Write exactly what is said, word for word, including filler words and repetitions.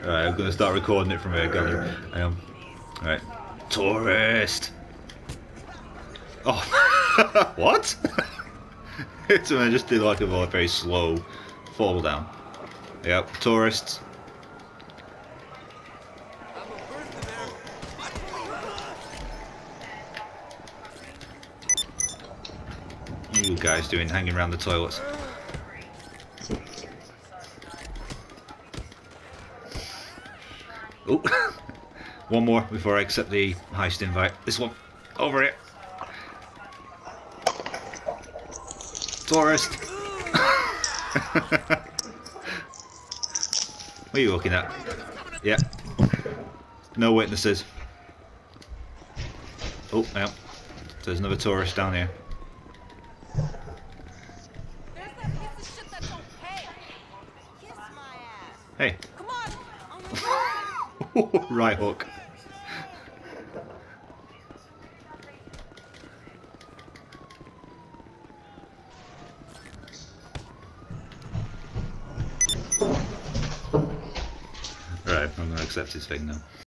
Alright, I'm gonna start recording it from here, Gunner. Hang on. Alright. Tourist! Oh, what? So I just did like a very slow fall down. Yep, tourists. What are you guys doing hanging around the toilets? Oh, one more before I accept the heist invite. This one, over here. Tourist. What are you looking at? Yeah. No witnesses. Oh, yeah. There's another tourist down here. Hey. Come on. Right hook. Right, I'm gonna accept his thing now.